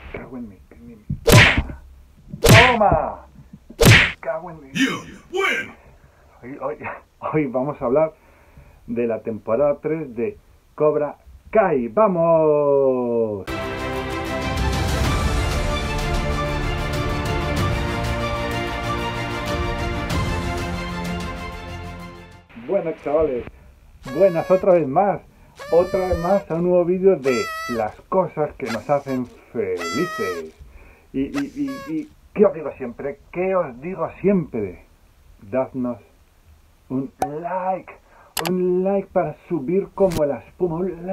Cago en mi. ¡Toma! ¡Toma! Cago en mi. Hoy vamos a hablar de la temporada 3 de Cobra Kai. ¡Vamos! Buenas, chavales, buenas otra vez más a un nuevo vídeo de las cosas que nos hacen felices. Y ¿qué os digo siempre? Dadnos un like para subir como la espuma,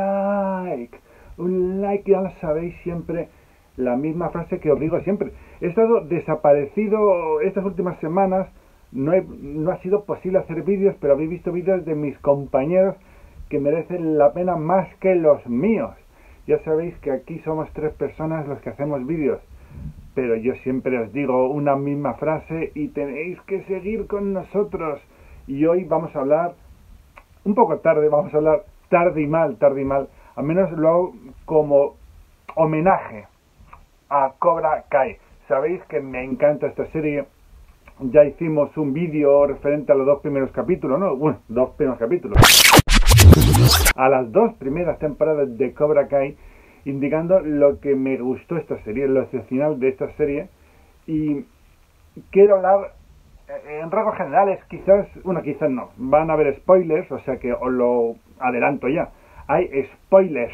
un like, ya lo sabéis, siempre la misma frase que os digo siempre. He estado desaparecido estas últimas semanas. No ha sido posible hacer vídeos, pero habéis visto vídeos de mis compañeros que merecen la pena más que los míos. Ya sabéis que aquí somos 3 personas los que hacemos vídeos, pero yo siempre os digo una misma frase y tenéis que seguir con nosotros. Y hoy vamos a hablar un poco tarde, tarde y mal. Al menos lo hago como homenaje a Cobra Kai. Sabéis que me encanta esta serie. Ya hicimos un vídeo referente a los 2 primeros capítulos, ¿no? Bueno, 2 primeros capítulos. A las 2 primeras temporadas de Cobra Kai, indicando lo que me gustó esta serie, lo excepcional de esta serie. Y quiero hablar en rasgos generales, quizás no. Van a haber spoilers, o sea que os lo adelanto ya. Hay spoilers.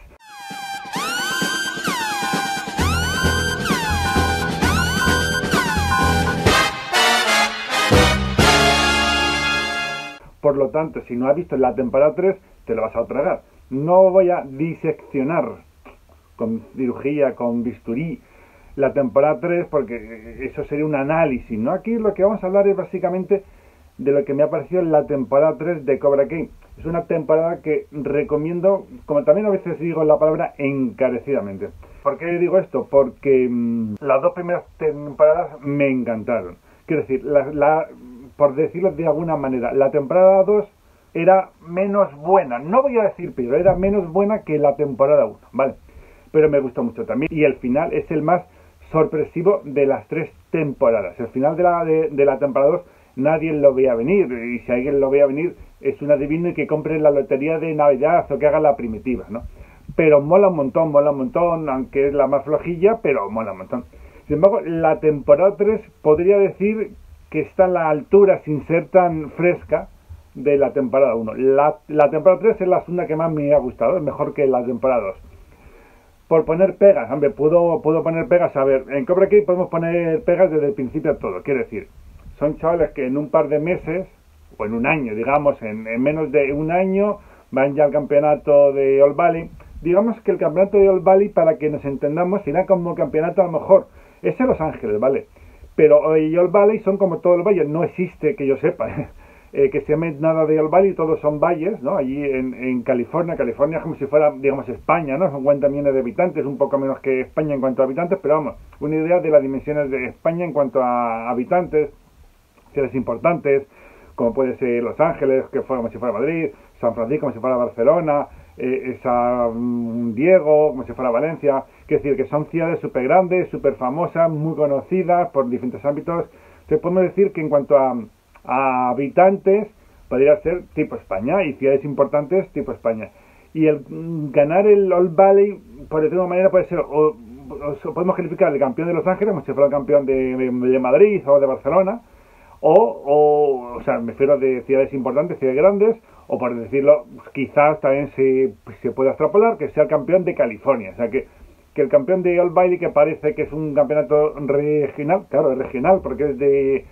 Por lo tanto, si no has visto la temporada 3, te lo vas a tragar. No voy a diseccionar con cirugía, con bisturí, la temporada 3, porque eso sería un análisis, ¿no? Aquí lo que vamos a hablar es básicamente de lo que me ha parecido la temporada 3 de Cobra Kai. Es una temporada que recomiendo, como también a veces digo la palabra, encarecidamente. ¿Por qué digo esto? Porque las 2 primeras temporadas me encantaron. Quiero decir, por decirlo de alguna manera, la temporada 2 era menos buena. No voy a decir peor, era menos buena que la temporada 1, ¿vale? Pero me gustó mucho también. Y el final es el más sorpresivo de las 3 temporadas. El final de la temporada 2 nadie lo veía venir. Y si alguien lo veía venir, es un adivino y que compre la lotería de Navidad o que haga la primitiva, ¿no? Pero mola un montón, aunque es la más flojilla, pero mola un montón. Sin embargo, la temporada 3 podría decir que está a la altura, sin ser tan fresca, de la temporada 1. La temporada 3 es la segunda que más me ha gustado, es mejor que la temporada 2. Por poner pegas, hombre, puedo poner pegas. A ver, en Cobra Kai podemos poner pegas desde el principio a todo. Quiero decir, son chavales que en un par de meses, o en un año, digamos, en menos de un año, van ya al campeonato de All Valley. Digamos que el campeonato de All Valley, para que nos entendamos, será como el campeonato a lo mejor. Es en Los Ángeles, ¿vale? Pero All Valley son como todos los valles, no existe, que yo sepa, que se llame nada de All Valley, todos son valles, ¿no? Allí en California es como si fuera, digamos, España, ¿no? Son 50 millones de habitantes, un poco menos que España en cuanto a habitantes, pero vamos, una idea de las dimensiones de España en cuanto a habitantes, ciudades importantes, como puede ser Los Ángeles, que fuera como si fuera Madrid, San Francisco como si fuera Barcelona, San Diego como si fuera Valencia. Quiero decir que son ciudades súper grandes, súper famosas, muy conocidas por diferentes ámbitos. Entonces podemos decir que en cuanto a habitantes podría ser tipo España, y ciudades importantes tipo España. Y el ganar el All Valley, por decirlo de una manera, puede ser o podemos calificar el campeón de Los Ángeles como si fuera el campeón de Madrid o de Barcelona, o sea, me refiero de ciudades importantes, ciudades grandes, o por decirlo, quizás también se pueda extrapolar que sea el campeón de California. O sea, que el campeón de All Valley, que parece que es un campeonato regional, claro, es regional porque es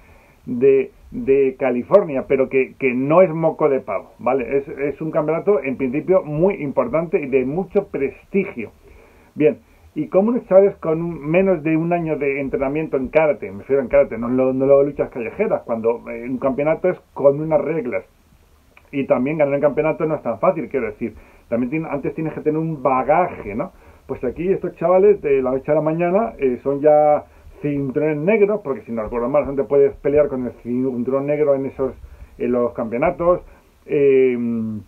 de California, pero que no es moco de pavo, ¿vale? Es un campeonato, en principio, muy importante y de mucho prestigio. Bien, y como unos chavales con menos de un año de entrenamiento en karate, me refiero en karate, no lo de luchas callejeras, cuando un campeonato es con unas reglas. Y también ganar el campeonato no es tan fácil, quiero decir. También antes tienes que tener un bagaje, ¿no? Pues aquí estos chavales de la noche a la mañana son ya cinturones negros, porque si no recuerdo mal, no te puedes pelear con el cinturón negro en los campeonatos.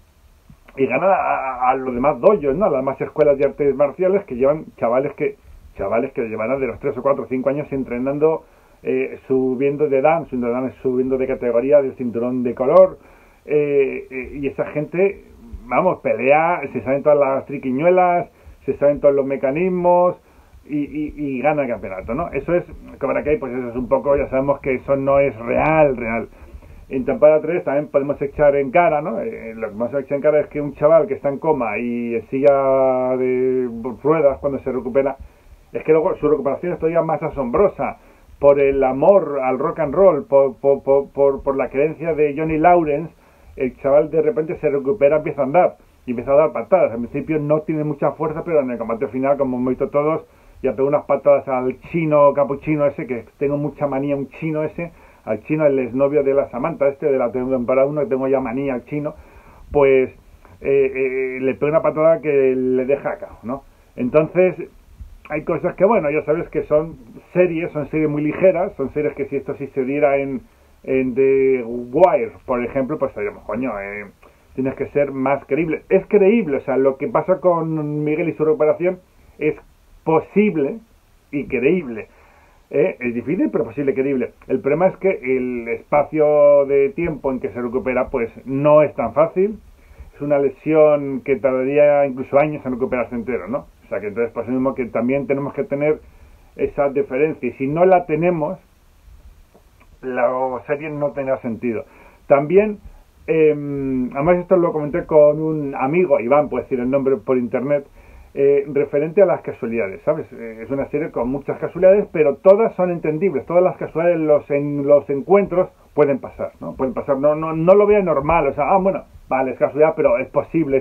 Y ganar a los demás dojos, ¿no? A las demás escuelas de artes marciales, que llevan chavales que chavales que llevarán de los 3 o 4 o 5 años entrenando, subiendo de dan, subiendo de categoría, del cinturón de color, y esa gente, vamos, pelea, se saben todas las triquiñuelas, se saben todos los mecanismos, y gana el campeonato, ¿no? Eso es, Cobra Kai, pues eso es un poco, ya sabemos que eso no es real. En temporada 3 también podemos echar en cara, ¿no? Lo que vamos a echar en cara es que un chaval que está en coma y en silla de ruedas cuando se recupera, es que luego su recuperación es todavía más asombrosa por el amor al rock and roll, por la creencia de Johnny Lawrence. El chaval de repente se recupera, empieza a andar y empieza a dar patadas. Al principio no tiene mucha fuerza, pero en el combate final, como hemos visto todos, ya pegó unas patadas al chino capuchino ese, que tengo mucha manía, un chino ese, al chino, el exnovio de la Samantha, de la temporada 1, que tengo ya manía al chino, pues le pega una patada que le deja cao, ¿no? Entonces, hay cosas que, bueno, ya sabes que son series muy ligeras, son series que si esto sí se diera en The Wire, por ejemplo, pues diríamos, coño, tienes que ser más creíble. Es creíble, o sea, lo que pasa con Miguel y su recuperación es posible y creíble. Es difícil, pero posible, creíble. El problema es que el espacio de tiempo en que se recupera, pues no es tan fácil. Es una lesión que tardaría incluso años en recuperarse entero, ¿no? O sea que entonces, pues mismo que también tenemos que tener esa diferencia. Y si no la tenemos, la serie no tendrá sentido. También, además esto lo comenté con un amigo, Iván, puedo decir el nombre por internet, referente a las casualidades, ¿sabes? Es una serie con muchas casualidades, pero todas son entendibles. Todas las casualidades en los encuentros pueden pasar, ¿no? Pueden pasar, no lo veo normal, o sea, bueno, vale, es casualidad, pero es posible.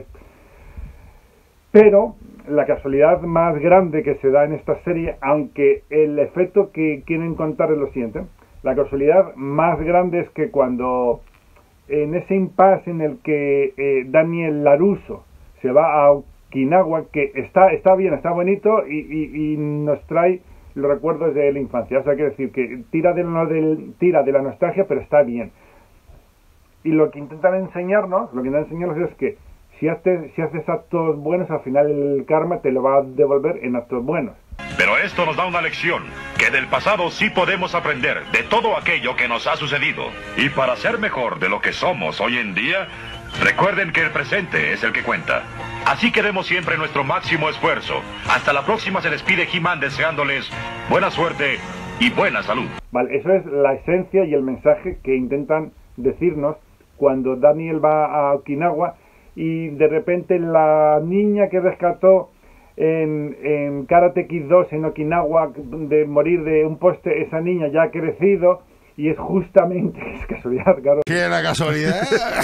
Pero la casualidad más grande que se da en esta serie, aunque el efecto que quieren contar es lo siguiente, la casualidad más grande es que cuando en ese impasse en el que Daniel LaRusso se va a Okinawa, que está bien, está bonito y nos trae los recuerdos de la infancia, o sea, quiere decir que tira de la nostalgia, pero está bien. Y lo que intentan enseñarnos es que si haces actos buenos, al final el karma te lo va a devolver en actos buenos. Pero esto nos da una lección, que del pasado sí podemos aprender de todo aquello que nos ha sucedido. Y para ser mejor de lo que somos hoy en día, recuerden que el presente es el que cuenta. Así que demos siempre nuestro máximo esfuerzo. Hasta la próxima, se despide He-Man deseándoles buena suerte y buena salud. Vale, eso es la esencia y el mensaje que intentan decirnos cuando Daniel va a Okinawa y de repente la niña que rescató en Karate Kid 2 en Okinawa de morir de un poste, esa niña ya ha crecido y es justamente, es casualidad, claro. ¿Qué es la casualidad?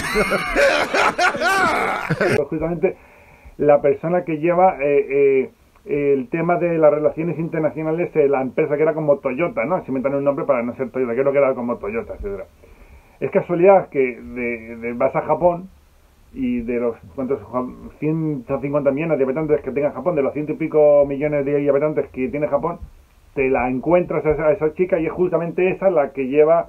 Justamente la persona que lleva el tema de las relaciones internacionales, la empresa que era como Toyota, ¿no? Se inventan un nombre para no ser Toyota, creo que era como Toyota, etc. Es casualidad que vas a Japón y de los 150 millones de habitantes que tenga Japón, de los 100 y pico millones de habitantes que tiene Japón, te la encuentras a esa chica y es justamente esa la que lleva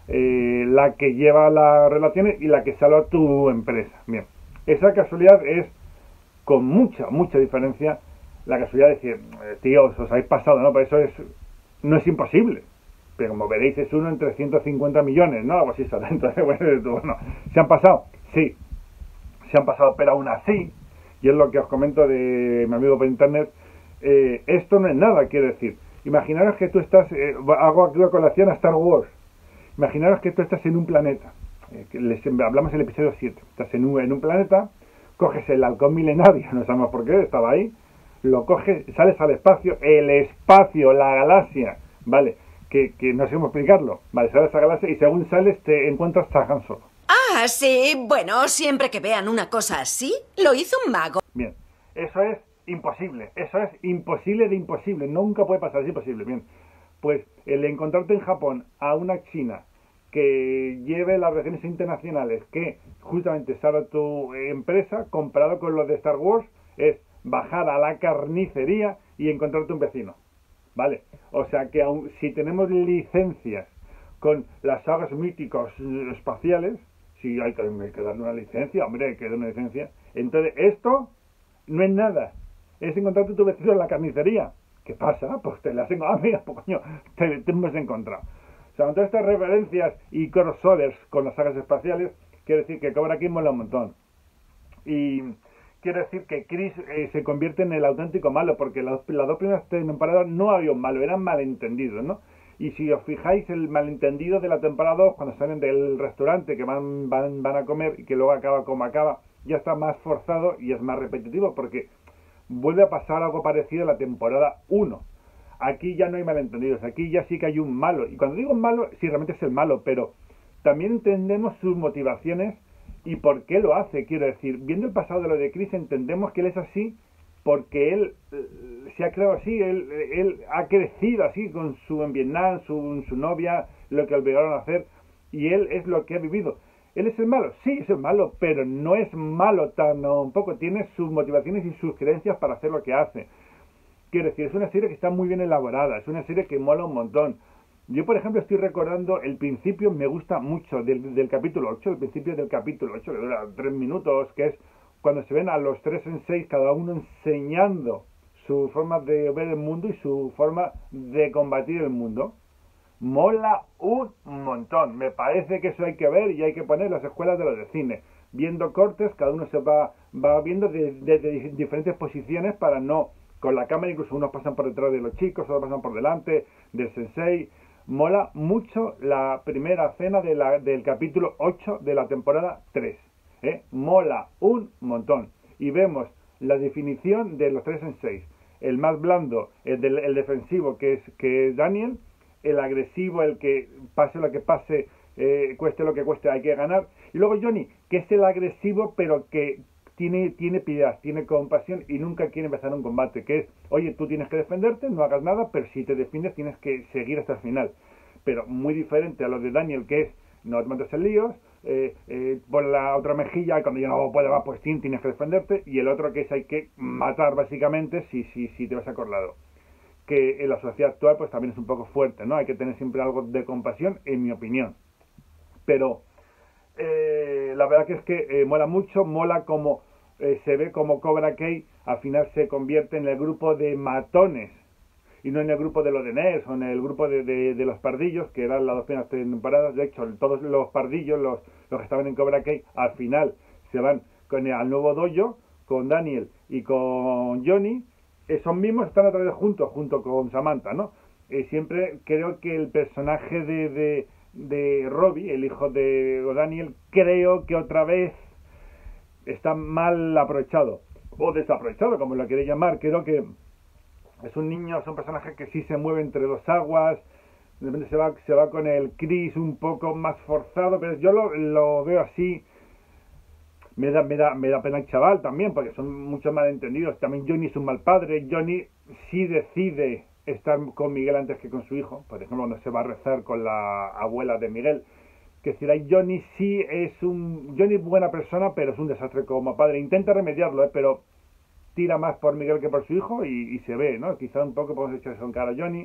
las relaciones y la que salva tu empresa. Bien, esa casualidad es con mucha diferencia la casualidad de decir, tíos, os habéis pasado, ¿no? Pero eso no es imposible. Pero como veréis, es uno entre 150 millones, ¿no? Algo así, entonces, bueno, ¿se han pasado? Sí, se han pasado, pero aún así, y es lo que os comento de mi amigo por internet, esto no es nada, quiero decir. Imaginaros que tú estás, hago aquí una colación a Star Wars, imaginaros que tú estás en un planeta, hablamos en el episodio 7, estás en un planeta, coges el halcón milenario, no sabemos por qué, estaba ahí, lo coges, sales al espacio, la galaxia, ¿vale? Que no sé cómo explicarlo, ¿vale? Sales a la galaxia y según sales te encuentras a Han Solo. Ah, sí, bueno, siempre que vean una cosa así, lo hizo un mago. Bien, eso es imposible, eso es imposible de imposible, nunca puede pasar, es imposible. Bien, pues el encontrarte en Japón a una china que lleve las relaciones internacionales, que justamente salva tu empresa, comparado con los de Star Wars, es bajar a la carnicería y encontrarte un vecino, ¿vale? O sea que aun si tenemos licencias con las sagas míticos espaciales, si hay que darle una licencia, hombre, hay que dar una licencia. Entonces, esto no es nada. Es encontrarte tu vecino en la carnicería, ¿qué pasa? Pues te las tengo, mira, pues coño, te hemos encontrado. O sea, con todas estas referencias y crossovers con las sagas espaciales, quiero decir que Cobra Kai mola un montón. Y quiero decir que Chris se convierte en el auténtico malo, porque las dos primeras temporadas no había un malo, eran malentendidos, ¿no? Y si os fijáis, el malentendido de la temporada 2, cuando salen del restaurante, que van a comer y que luego acaba como acaba, ya está más forzado y es más repetitivo, porque vuelve a pasar algo parecido a la temporada 1. Aquí ya no hay malentendidos, aquí ya sí que hay un malo. Y cuando digo malo, sí, realmente es el malo, pero también entendemos sus motivaciones y por qué lo hace. Quiero decir, viendo el pasado de lo de Chris, entendemos que él es así porque él se ha creado así, él ha crecido así con en Vietnam, su novia, lo que le obligaron a hacer, y él es lo que ha vivido. ¿Él es el malo? Sí, es el malo, pero no es malo tampoco, tiene sus motivaciones y sus creencias para hacer lo que hace. Quiero decir, es una serie que está muy bien elaborada, es una serie que mola un montón. Yo, por ejemplo, estoy recordando el principio, me gusta mucho, del capítulo 8, el principio del capítulo 8, que dura 3 minutos, que es cuando se ven a los 3 senseis, cada uno enseñando su forma de ver el mundo y su forma de combatir el mundo. Mola un montón. Me parece que eso hay que ver y hay que poner en las escuelas de los de cine. Viendo cortes, cada uno se va viendo de diferentes posiciones para no... Con la cámara incluso unos pasan por detrás de los chicos, otros pasan por delante del sensei. Mola mucho la primera escena del capítulo 8 de la temporada 3. Mola un montón. Y vemos la definición de los 3 senseis. El más blando, el defensivo, que es Daniel. El agresivo, el que pase lo que pase, cueste lo que cueste, hay que ganar. Y luego Johnny, que es el agresivo, pero que tiene piedad, tiene compasión y nunca quiere empezar un combate, que es, oye, tú tienes que defenderte, no hagas nada, pero si te defiendes tienes que seguir hasta el final. Pero muy diferente a lo de Daniel, que es, no te metas en líos, por la otra mejilla, cuando ya no puede más, pues tienes que defenderte, y el otro que es, hay que matar básicamente si te vas a corlado. Que en la sociedad actual pues también es un poco fuerte, ¿no? Hay que tener siempre algo de compasión, en mi opinión. Pero la verdad que es que mola mucho, mola como se ve como Cobra Kai al final se convierte en el grupo de matones y no en el grupo de los de Ness o en el grupo de los pardillos, que eran las dos primeras temporadas. De hecho, todos los pardillos, los que estaban en Cobra Kai, al final se van al nuevo dojo con Daniel y con Johnny. Esos mismos están otra vez junto con Samantha, ¿no? Siempre creo que el personaje de Robbie, el hijo de Daniel, creo que otra vez está mal aprovechado, o desaprovechado, como lo queréis llamar. Creo que es un niño, es un personaje que sí se mueve entre dos aguas, de repente se va con el Chris un poco más forzado, pero yo lo veo así. Me da pena el chaval también, porque son muchos malentendidos. También Johnny es un mal padre. Johnny sí decide estar con Miguel antes que con su hijo. Por ejemplo, cuando se va a rezar con la abuela de Miguel. Que si Johnny sí Johnny es buena persona, pero es un desastre como padre. Intenta remediarlo, pero tira más por Miguel que por su hijo y se ve, ¿no? Quizá un poco podemos echar eso en cara a Johnny.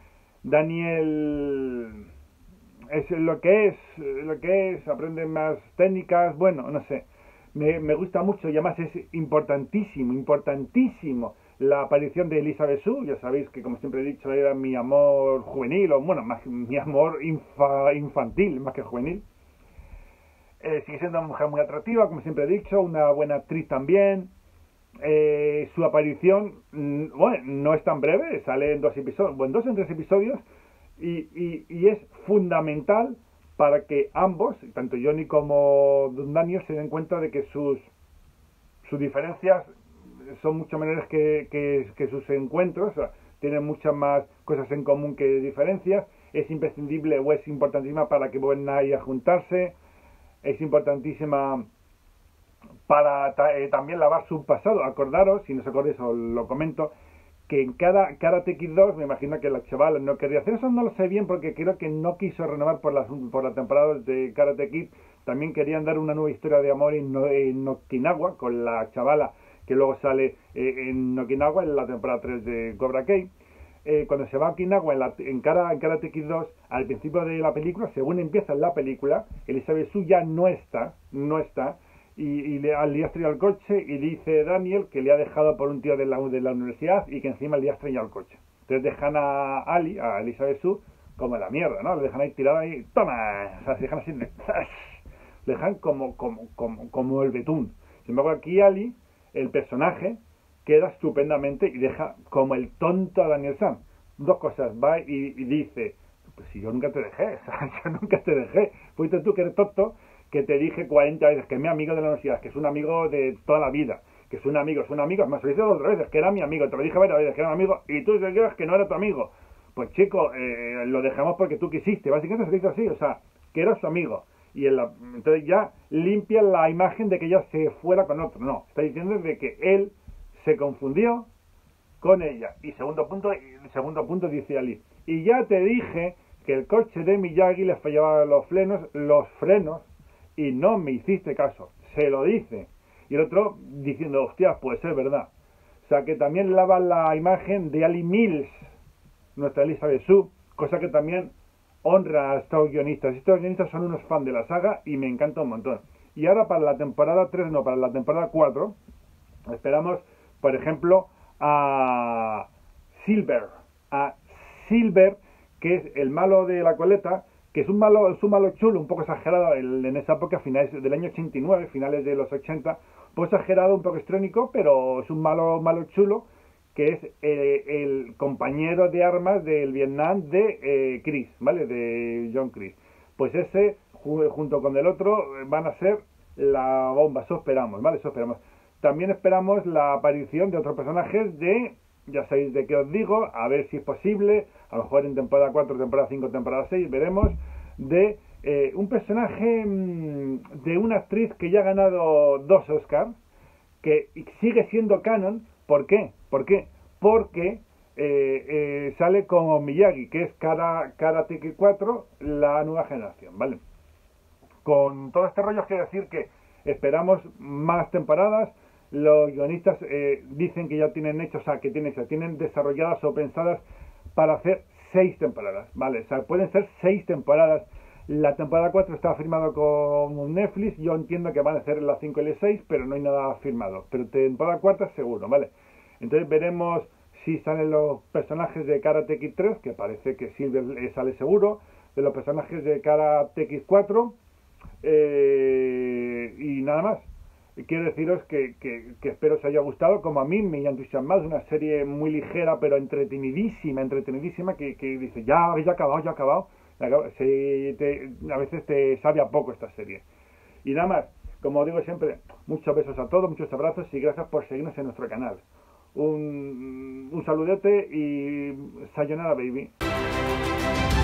Daniel es lo que es, aprende más técnicas, bueno, no sé. Me gusta mucho y además es importantísimo la aparición de Elizabeth Shue. Ya sabéis que, como siempre he dicho, era mi amor juvenil, o bueno, más mi amor infantil, más que juvenil. Sigue siendo una mujer muy atractiva, como siempre he dicho, una buena actriz también. Su aparición, bueno, no es tan breve, sale en 2 episodios, bueno, 2 en 3 episodios, y es fundamental para que ambos, tanto Johnny como Daniel, se den cuenta de que sus diferencias son mucho menores que sus encuentros. O sea, tienen muchas más cosas en común que diferencias. Es imprescindible o es importantísima para que vuelvan ahí a juntarse. Es importantísima para también lavar su pasado. Acordaros, si no os acordáis os lo comento, que en Karate Kid 2, me imagino que la chavala no quería hacer eso, no lo sé bien, porque creo que no quiso renovar por la temporada de Karate Kid. También querían dar una nueva historia de amor en Okinawa, con la chavala que luego sale en Okinawa en la temporada 3 de Cobra Kai. Cuando se va a Okinawa en Karate Kid 2, al principio de la película, según empieza la película, Elizabeth Shue ya no está, y le ha estrellado el coche, y dice Daniel que le ha dejado por un tío de la universidad y que encima le ha estrellado el coche. Entonces dejan a Ali, a Elizabeth Shue, como la mierda, ¿no? Le dejan ahí tirado ahí, ¡toma! O sea, se dejan así, le dejan como el betún. Sin embargo, aquí Ali, el personaje, queda estupendamente y deja como el tonto a Daniel San. Dos cosas, va y dice, pues si yo nunca te dejé, o sea, yo nunca te dejé. Fuiste tú que eres tonto, que te dije 40 veces que es mi amigo de la universidad, que es un amigo de toda la vida, que es un amigo, más lo hice otra vez, que era mi amigo, te lo dije varias veces, que era mi amigo, y tú te crees que no era tu amigo. Pues chico, lo dejamos porque tú quisiste, básicamente se dice así, o sea, que era su amigo. Y entonces ya limpia la imagen de que ella se fuera con otro. No, está diciendo de que él se confundió con ella. Y segundo punto dice Ali, y ya te dije que el coche de Miyagi le fallaba los frenos, y no me hiciste caso. Se lo dice. Y el otro diciendo, hostia, pues es verdad. O sea, que también lava la imagen de Ali Mills, nuestra Elizabeth Shue, cosa que también honra a estos guionistas. Estos guionistas son unos fans de la saga y me encanta un montón. Y ahora para la temporada 3, no, para la temporada 4, esperamos, por ejemplo, a Silver, que es el malo de la coleta, que es un malo chulo, un poco exagerado en esa época, finales del año 89, finales de los 80, un poco exagerado, un poco estrónico, pero es un malo chulo, que es el compañero de armas del Vietnam de Chris, ¿vale? De John Chris. Pues ese, junto con el otro, van a ser la bomba, eso esperamos, ¿vale? Eso esperamos. También esperamos la aparición de otros personajes ya sabéis de qué os digo, a ver si es posible, a lo mejor en temporada 4, temporada 5, temporada 6, veremos, de un personaje de una actriz que ya ha ganado 2 Oscars, que sigue siendo canon. ¿Por qué? Porque sale como Miyagi, que es Karate Kid 4, la nueva generación, ¿vale? Con todo este rollo quiero decir que esperamos más temporadas. Los guionistas dicen que ya tienen hecho, o sea, que tienen desarrolladas o pensadas para hacer 6 temporadas, ¿vale? O sea, pueden ser 6 temporadas. La temporada 4 está firmado con Netflix, yo entiendo que van a ser las 5 y las 6, pero no hay nada firmado. Pero temporada 4 seguro, ¿vale? Entonces veremos si salen los personajes de Karate Kid 3, que parece que Silver sale seguro, de los personajes de Karate Kid 4, y nada más. Quiero deciros que espero os haya gustado, como a mí me ha entusiasmado. Es una serie muy ligera, pero entretenidísima, que dice, ya habéis acabado. A veces te sabe a poco esta serie. Y nada más, como digo siempre, muchos besos a todos, muchos abrazos y gracias por seguirnos en nuestro canal. Un saludete y sayonara, baby.